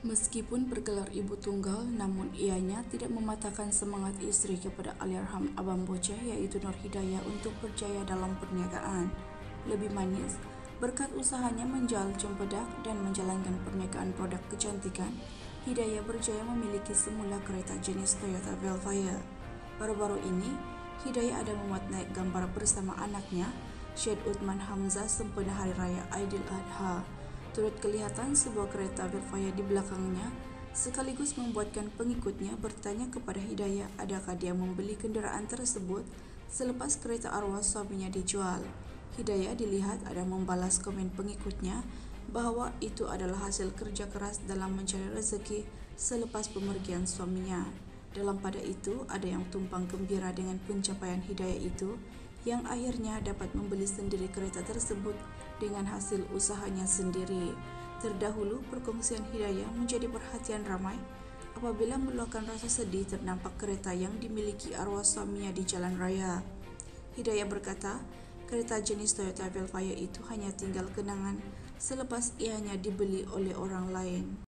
Meskipun bergelar ibu tunggal, namun ianya tidak mematahkan semangat istri kepada Allahyarham Abang Bocah yaitu Nur Hidayah untuk berjaya dalam perniagaan. Lebih manis, berkat usahanya menjual cempedak dan menjalankan perniagaan produk kecantikan, Hidayah berjaya memiliki semula kereta jenis Toyota Velfire. Baru-baru ini, Hidayah ada memuat naik gambar bersama anaknya, Syed Uthman Hamzah sempena Hari Raya Aidiladha. Turut kelihatan sebuah kereta Velfire di belakangnya, sekaligus membuatkan pengikutnya bertanya kepada Hidayah adakah dia membeli kenderaan tersebut selepas kereta arwah suaminya dijual. Hidayah dilihat ada membalas komen pengikutnya bahwa itu adalah hasil kerja keras dalam mencari rezeki selepas pemergian suaminya. Dalam pada itu, ada yang tumpang gembira dengan pencapaian Hidayah itu, yang akhirnya dapat membeli sendiri kereta tersebut dengan hasil usahanya sendiri. Terdahulu, perkongsian Hidayah menjadi perhatian ramai apabila meluapkan rasa sedih terdampak kereta yang dimiliki arwah suaminya di jalan raya. Hidayah berkata, kereta jenis Toyota Velfire itu hanya tinggal kenangan selepas ianya dibeli oleh orang lain.